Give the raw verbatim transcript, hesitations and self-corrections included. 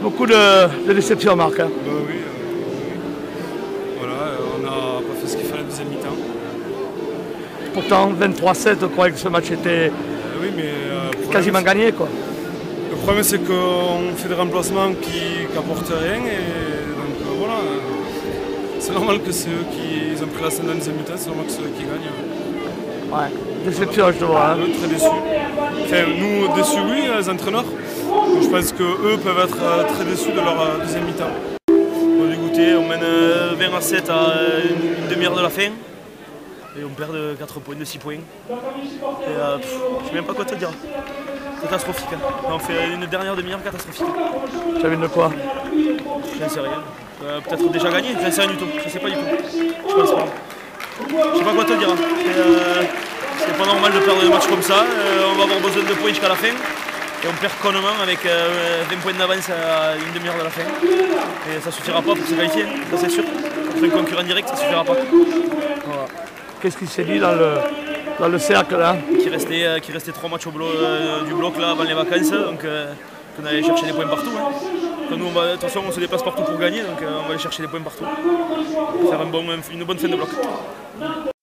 Beaucoup de, de déceptions, Marc. Hein. Bah oui, euh, oui. Voilà, euh, on n'a pas fait ce qu'il fallait la deuxième mi-temps. Pourtant, vingt-trois sept, je croyais que ce match était Euh, oui, mais, euh, quasiment gagné. Quoi. Le problème, c'est qu'on fait des remplacements qui n'apportent rien. Et donc euh, voilà, c'est normal que c'est eux qui ils ont pris la scène dans la deuxième mi-temps, c'est normal que c'est eux qui gagnent. Ouais, déception, je te vois. Hein. Eux, très déçus. Enfin, nous, déçus, oui, les entraîneurs. Je pense qu'eux peuvent être euh, très déçus de leur euh, deuxième mi-temps. On est dégoûté, on mène euh, vingt à sept à une, une demi-heure de la fin. Et on perd de quatre points, de six points. Et euh, pff, je sais même pas quoi te dire. Catastrophique. Hein. On fait une dernière demi-heure catastrophique. Tu as vu de quoi? Je ne sais rien. Euh, Peut-être déjà gagné, je ne sais rien du tout. Je ne sais pas du tout. Je pense pas. Je sais pas quoi te dire. Euh, C'est pas normal de perdre un match comme ça. Euh, on va avoir besoin de points jusqu'à la fin. Et on perd connement avec euh, vingt points d'avance à une demi-heure de la fin. Et ça ne suffira pas pour se qualifier, ça c'est sûr. Contre un concurrent direct, ça ne suffira pas. Voilà. Qu'est-ce qui s'est dit dans le, dans le cercle là? Qui restait, euh, qui restait trois matchs au blo euh, du bloc là avant les vacances, donc euh, qu'on allait chercher des points partout. Hein. Quand nous, on va, de toute façon, on se déplace partout pour gagner, donc euh, on va aller chercher des points partout. Faire un bon, une bonne fin de bloc.